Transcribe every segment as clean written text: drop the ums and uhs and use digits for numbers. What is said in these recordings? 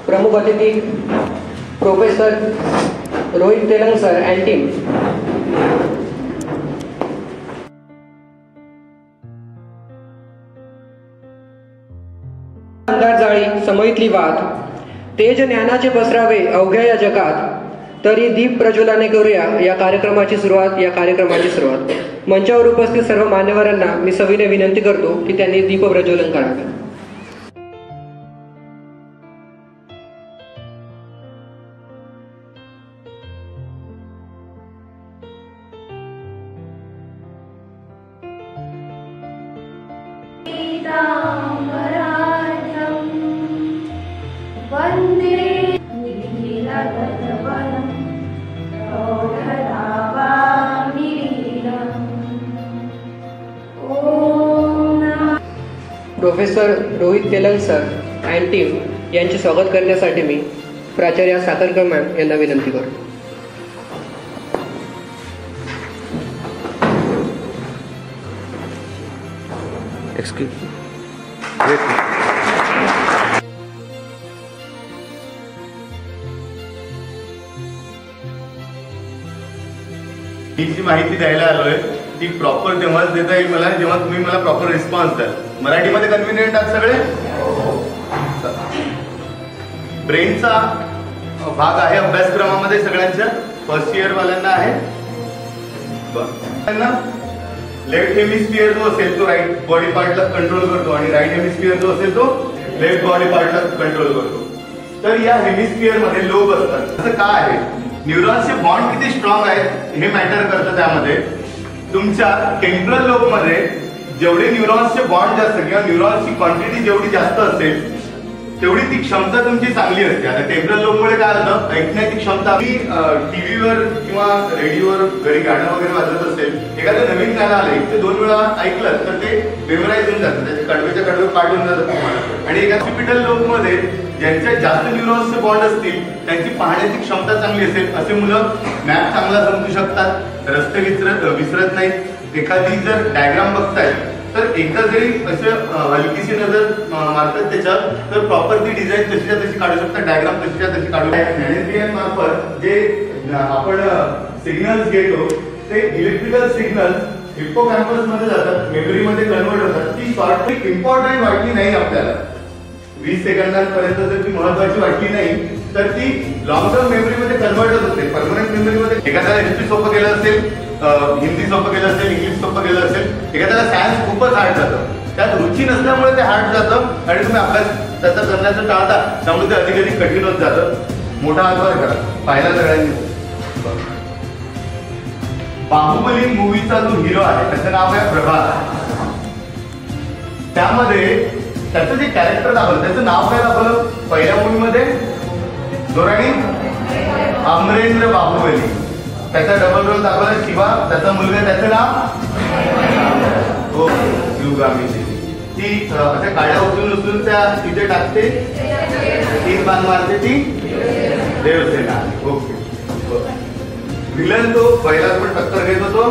प्रमुख अतिथी professor Rohit Telang sir and team. अंधार जाळी समईतली वाद, तेज ज्ञानाचे पसरावे अवघ्या या जगात, तरी दीप प्रज्वलाने करूया या कार्यक्रमाची सुरुवात. मंचावर उपस्थित सर्व मान्यवरांना मी सविनय विनंती करतो की त्यांनी दीप प्रज्वलन करावे. Professor Rohit Telang sir and team यांचे स्वागत करण्यासाठी मी प्राचार्य साखरकर मॅम यांना विनंती करतो. ही जी माहिती द्यायला आलोय ती प्रॉपर तेव्हाच देता येईल मला जेव्हा तुम्ही मला प्रॉपर रिस्पॉन्स द्याल. मराठीमध्ये कन्व्हिनियंट आहात सगळे? ब्रेनचा भाग आहे अभ्यासक्रमामध्ये सगळ्यांच्या. फर्स्ट इयर वाल्यांना आहे. लेफ्ट हेमिस्फिअर जो असेल तो राईट बॉडी पार्टला कंट्रोल करतो आणि राईट हेमिस्फिअर जो असेल तो लेफ्ट बॉडी पार्टला कंट्रोल करतो. तर या हेमिस्फिअर मध्ये लोब असतात. असं का आहे? न्यूरॉन्सचे बॉन्ड किती स्ट्रॉंग आहेत हे मॅटर करतं. त्यामध्ये तुमच्या टेम्परल लोब मध्ये जेवढे न्यूरॉन्सचे बॉन्ड जास्त किंवा न्यूरॉन्सची क्वांटिटी जेवढी जास्त असेल तेवढी ती क्षमता तुमची चांगली असते. आता टेम्परल लोबमुळे काय होतं, ऐकण्याची क्षमता. मी टीव्हीवर किंवा रेडिओवर घरी गाणं वगैरे वाजत असेल, एखादं नवीन गाणं आलं 1 ते 2 वेळा ऐकलं तर ते मेमराईज होऊन जातं, त्याचे कडवेच्या कडवे पाठवून जातात. आणि एका ऑक्सिपिटल लोबमध्ये ज्यांच्या जास्त न्यूरॉन्सचे बॉन्ड असतील त्यांची पाहण्याची क्षमता चांगली असेल. असे मुलं मॅप चांगला समजू शकतात, रस्ते विसरत नाहीत. एखादी जर डायग्राम बघताय तर एकदा जरी असं हलकीशी नजर मारतात त्याच्यात तर प्रॉपर ती डिझाईन तशीच्या तशी काढू शकतात, डायग्राम तशीच्या तशी काढू शकतात. ज्ञानेंद्रियां मार्फत जे आपण सिग्नल्स घेतो ते इलेक्ट्रिकल सिग्नल्स हिप्पोकॅम्पस मध्ये जातात, मेमरीमध्ये कन्वर्ट होतात. ती शॉर्ट ट्रिक इम्पॉर्टंट वाटली नाही आपल्याला, 20 सेकंदांपर्यंत जर ती महत्वाची वाटली नाही तर ती लॉंग टर्म मेमरीमध्ये कन्वर्ट होते, परमनंट मेमरीमध्ये. एखाद्याला हिस्ट्री सोपं केलं असेल, हिंदी सोपं केलं असेल, इंग्लिश सोपं केलं असेल, एखाद्याला सायन्स खूपच हार्ड जातं, त्यात रुची नसल्यामुळे ते हार्ड जातं आणि तुम्ही अभ्यास त्याचा करण्याचं टाळता, त्यामुळे ते अधिक अधिक कठीण होत जातं. मोठा आधार करा पाहिला सगळ्यांनी. बाहुबली मूवीचा जो हिरो आहे त्याचं नाव आहे प्रभास. त्यामध्ये त्याचं जे कॅरेक्टर दाखवलं त्याचं नाव काय दाखवलं पहिल्या मूवीमध्ये? दोराणी अमरेंद्र बाहुबली. त्याचा डबल रोल दाखवला शिवा, त्याचा मुलगा, त्याचं नाव हो शिवगामी. ती अशा काड्या उचलून त्या तिथे टाकते, 3 बाण मारते, ती देवसेना. ओके. विलन तो पहिला पण टक्कर घेत होतो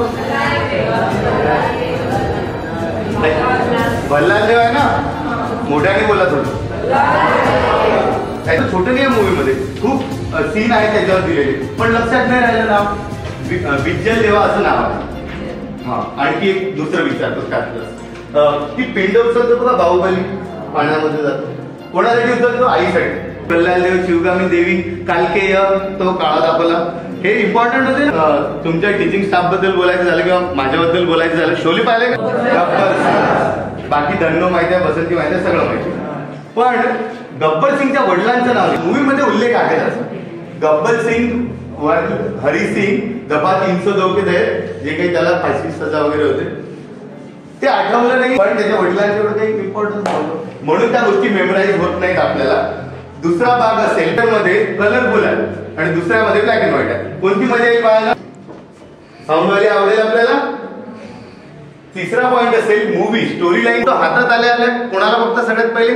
भल्लादेव आहे ना, मोठ्याने बोलत होतो. त्याचं छोटं नाही मूवी मध्ये, खूप सीन आहे त्याच्यावर दिलेले पण लक्षात नाही राहिलं नाव. विज्जल देवा असं नाव आहे. हा, आणखी एक दुसरं विचारतो काय ती पिंड उचलतो बघा बाहुबली, पाण्यामध्ये जातो. कोणासाठी उचलतो? आईसाठी. प्रल्हाददेव, शिवगामी देवी, कालकेय तो काळा दाखवला. हे इम्पॉर्टंट होते. तुमच्या टीचिंग स्टाफ बद्दल बोलायचं झालं किंवा माझ्याबद्दल बोलायचं झालं, शोले पाहिले का? गब्बर. बाकी धन्नो माहिती आहे, बसंती माहिती आहे, सगळं माहिती. पण गब्बर सिंगच्या वडिलांचं नाव मूवी मध्ये उल्लेख आहे त्याचा. गब्बर सिंग हरी सिंग दफा 302 के तहत जे काही त्याला फाशी सजा वगैरे होते ते आठवलं नाही, पण त्याच्या वडिलांच्याकडे काही इम्पॉर्टन्स नव्हतं म्हणून त्या गोष्टी मेमराईज होत नाहीत आपल्याला. दुसरा भाग असेल तर मध्ये कलरफुल आहे आणि दुसऱ्यामध्ये ब्लॅक अँड व्हाईट आहे. कोणती मजा येईल पाहायला? साऊंडवाली आवडेल आपल्याला. तिसरा पॉइंट असेल मूवी स्टोरी लाईन. तो हातात आल्या आल्या कोणाला बघता सगळ्यात पहिले?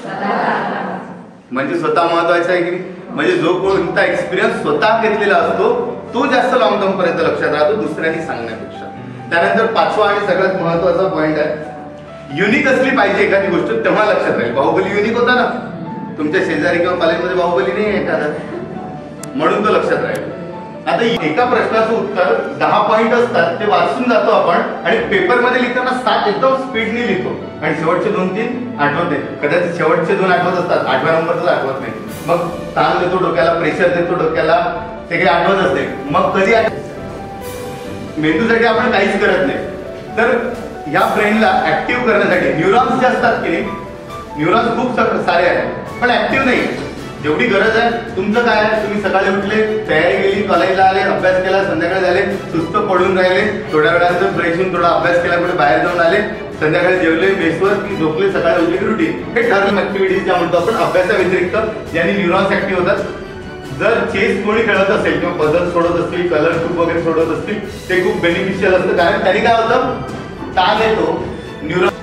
म्हणजे स्वतः महत्वाचा आहे की नाही. म्हणजे जो कोणता एक्सपिरियन्स स्वतः घेतलेला असतो तो जास्त लॉंग टर्म पर्यंत लक्षात राहतो दुसऱ्यांनी सांगण्यापेक्षा. त्यानंतर पाचवा आणि सगळ्यात महत्वाचा पॉइंट आहे युनिक असली पाहिजे एखादी गोष्ट तेव्हा लक्षात राहील. बाहुबली युनिक होता ना, तुमच्या शेजारी किंवा कॉलेजमध्ये बाहुबली नाही आहे एखादा, म्हणून तो लक्षात राहील. आता एका प्रश्नाचं उत्तर 10 पॉइंट असतात, ते वाचून जातो आपण आणि पेपरमध्ये लिहिताना 7 एकदम स्पीडने लिहितो आणि शेवटचे 2-3 आठवत नाही. कदाचित शेवटचे 2 आठवत असतात, 8व्या नंबरच आठवत नाही. मग ताण देतो डोक्याला, प्रेशर देतो डोक्याला, ते काही आठवतच नाही. मग कधी मेंदूसाठी आपण काहीच करत नाही. तर या ब्रेनला ऍक्टिव्ह करण्यासाठी न्यूरॉन्स जे असतात की नाही, न्यूरॉन्स खूप सारे आहेत पण ऍक्टिव्ह नाही. जेवढी गरज आहे तुमचं काय आहे, तुम्ही सकाळी उठले, तयारी केली, कॉलेजला आले, अभ्यास केला, संध्याकाळी झाले, सुस्त पडून राहिले, थोड्या वेळानंतर फ्रेश होऊन थोडा अभ्यास केला, कुठे बाहेर जाऊन आले, संध्याकाळी जेवले, मेसवर की झोपले, सकाळी उठले की रुटीन. हे ठरवून ऍक्टिव्हिटीज ज्या म्हणतो आपण अभ्यासाव्यतिरिक्त, ज्यांनी न्यूरॉन्स ऍक्टिव्ह होतात. जर चेस कोणी खेळत असेल किंवा पझल सोडत असतील, कलर क्यूब वगैरे सोडत असतील, ते खूप बेनिफिशियल असतं. कारण त्यांनी काय होतं, ताण येतो, न्यूरॉन